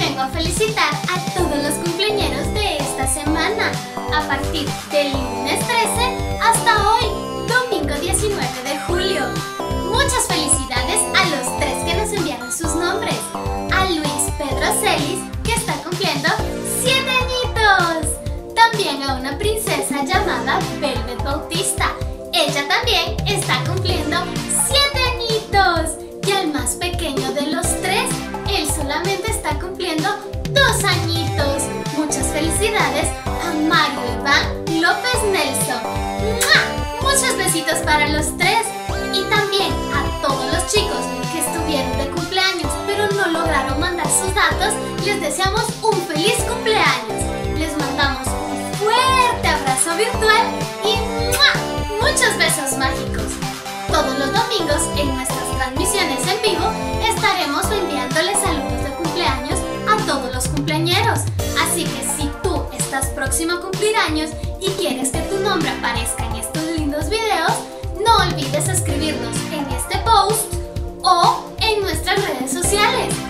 vengo a felicitar a todos los cumpleañeros de esta semana, a partir del lunes 13 hasta hoy, domingo 19 de julio. Muchas felicidades a los 3 que nos enviaron sus nombres. A Luis Pedro Celis, que está cumpliendo 7 añitos. También a una princesa llamada Velvet Bautista. Ella también está cumpliendo 7 añitos. Y al más pequeño de los 3, él solamente está cumpliendo 2 añitos. Muchas felicidades a Mario Iván López Nelson. ¡Mua! Muchos besitos para los 3. Y también a todos los chicos que estuvieron de cumpleaños pero no lograron mandar sus datos, les deseamos un feliz cumpleaños. Les mandamos un fuerte abrazo virtual y ¡mua! Muchos besos mágicos. Todos los domingos en nuestras transmisiones en vivo estaremos enviándoles saludos de cumpleaños a todos los cumpleañeros. Así que si tú estás próximo a cumplir años y quieres que tu nombre aparezca en estos lindos videos, no olvides escribirnos en este post o en nuestras redes sociales.